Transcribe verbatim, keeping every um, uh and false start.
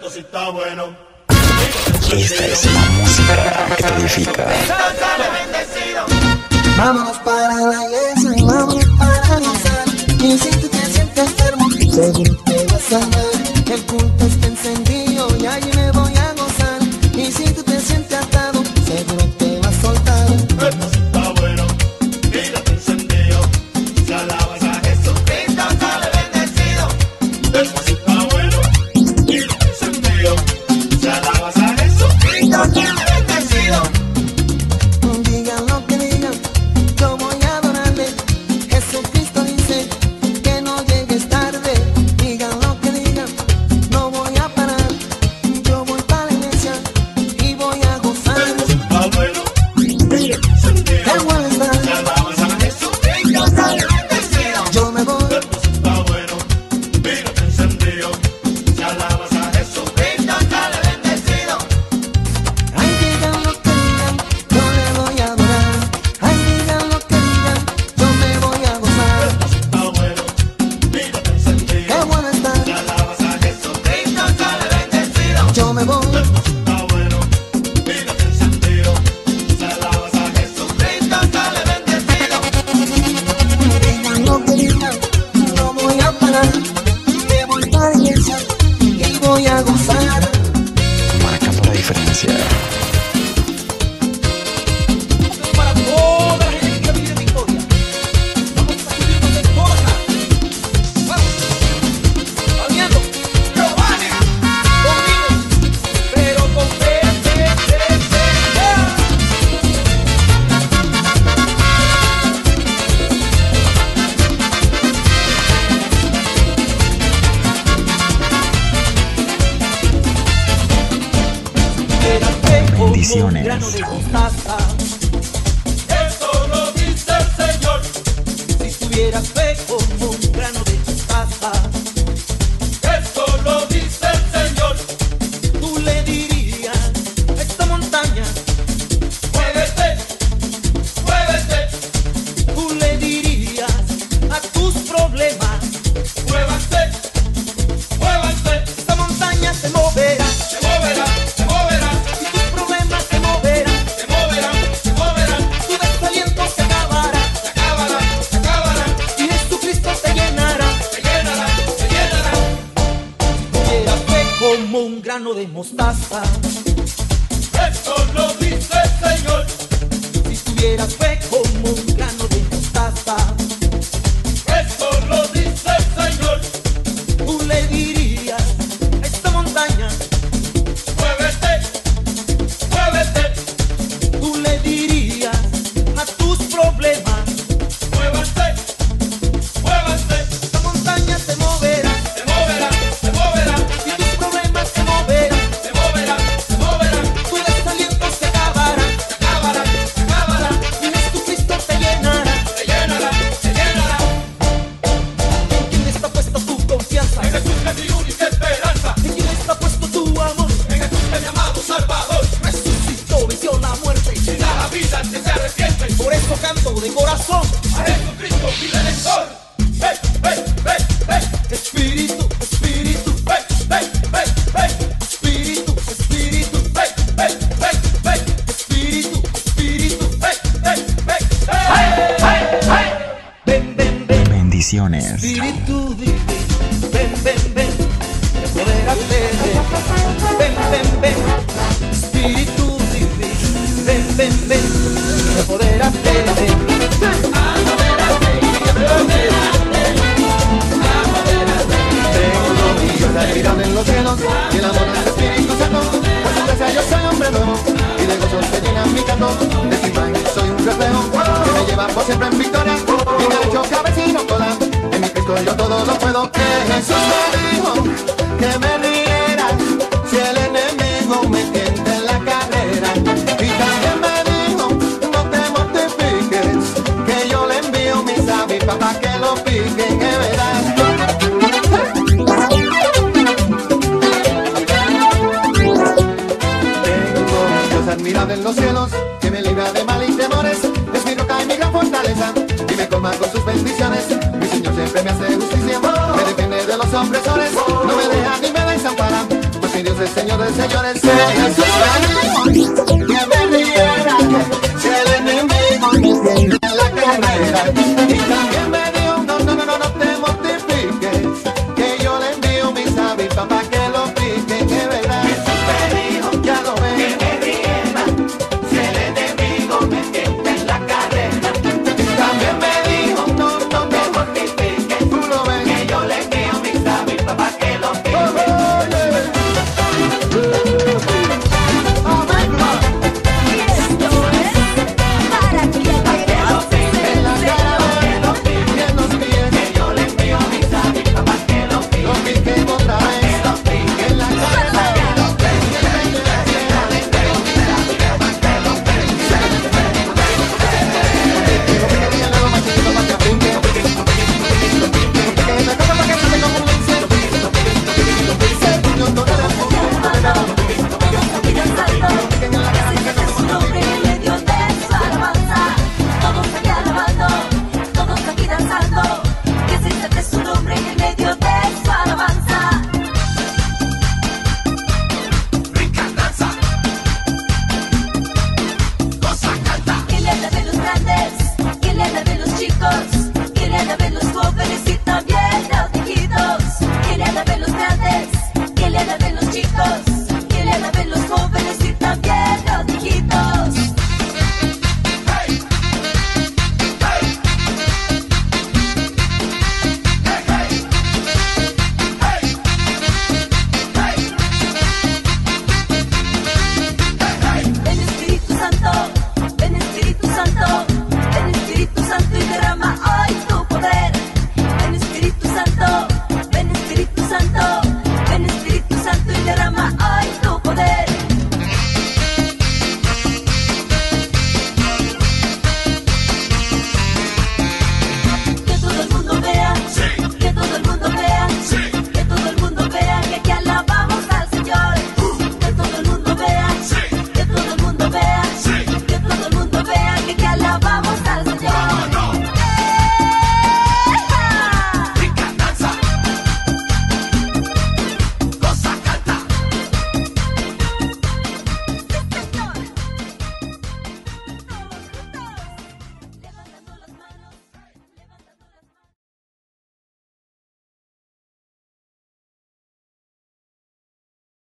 Esto sí está bueno. Esta es la música que te edifica. Vámonos para la iglesia, vámonos para gozar. Y si tú te sientes enfermo, seguro te vas a sanar. El culto está encendido y allí me voy a gozar. Y si tú te sientes atado, seguro te vas a soltar. Esto sí está bueno. Mírate encendido. Si alabas a Jesucristo, sale bendecido. Esto sí está bueno. Mírate encendido. Si alabas a Jesucristo, sale bendecido. Digan lo que digan, yo voy a adorarle. Jesucristo dice que no llegues tarde. Digan lo que digan, no voy a parar. Yo voy para la iglesia y voy a gozar. Esto sí está bueno. Mírate encendido. Qué bueno está. Si alabas a Jesucristo, sale bendecido. Yo me voy. Esto sí está bueno. Mírate encendido. Si alabas a Jesucristo, sale bendecido. Ay, digan lo que digan, yo le voy a adorar. Ay, digan lo que digan, yo me voy a gozar. Esto sí está bueno. Mírate encendido. Qué bueno está. Si alabas a Jesucristo, sale bendecido. Yo me voy. Esto sí está bueno. Mírate encendido. Si alabas a Jesucristo, sale bendecido. Digan lo que digan, no voy a parar. Me voy para la iglesia y voy a gozar. Marcando la diferencia. Para toda la gente que vive en Victoria, vamos a subirnos de toda acá. Vamos, caminando, Giovanni, conmigo, pero con fe, fe, fe, fe. Era fe como un Bendiciones. grano de mostaza. Eso lo dice el Señor. Si tuvieras fe como un grano de mostaza, Eso lo dice el Señor. tú le dirías a esta montaña, Muévete, muévete, tú le dirías a tus problemas, muévase, muévase. esta montaña se moverá, Se moverá, se moverá, y tus problemas se moverán, se moverá, se moverá. tu desaliento se acabará, Se acabará, se acabará. y Jesucristo te llenará. Se llenará, se llenará. Tuviera fe como un grano de mostaza, Eso lo dice el Señor. si tuvieras fe como un grano de mostaza, Eso lo dice el Señor. tú le dirías a esta montaña, Muévete, muévete, tú le dirías a tus problemas, muévase, muévase. esta montaña se moverá, Se moverá, se moverá, y tus problemas se moverán, se moverá, se moverá. tu desaliento se acabará, Se acabará, se acabará. y Jesucristo te llenará. Se llenará, se llenará. ¿En quién está puesta tu confianza? En Jesús es mi única esperanza. ¿En quién está puesto tu amor? En Jesús es mi amado Salvador. Resucitó, venció la muerte, Y da la vida al que se arrepiente. por eso canto de corazón. A Jesucristo mi redentor. Ven, ven, ven, ven. Espíritu, espíritu, Ven, ven, ven, ven. espíritu, espíritu, Ven, ven, ven, ven. espíritu, espíritu, Ven, ven, ven. Hey, hey, hey. ven, ven, ven. Bendiciones. Espíritu divino, ven, ven, ven, empodérate, ven, ven, ven, Espíritu divino, ven, ven, ven, empodérate, Tengo millones de mirada en los cielos y el amor del Espíritu Santo. Por su gracia yo soy hombre nuevo y de gozo se llena mi canto. De tu imagen soy un reflejo que me lleva por siempre en victoria. Y me ha hecho cabeza y no cola. En mi Cristo yo todo lo puedo. Que Jesús me dijo que me riera si el enemigo me tienta en la carrera. Y también me dijo no te mortifiques, que yo le envío mis avispas para que lo piquen, que verás. Admirable en los cielos, que me libra de mal y temores. Es mi roca y mi gran fortaleza, y me colma con sus bendiciones. Mi Señor siempre me hace justicia, me defiende de los opresores. No me deja ni me desampara, pues mi Dios Entonces, señores, señores, se Jesús, que me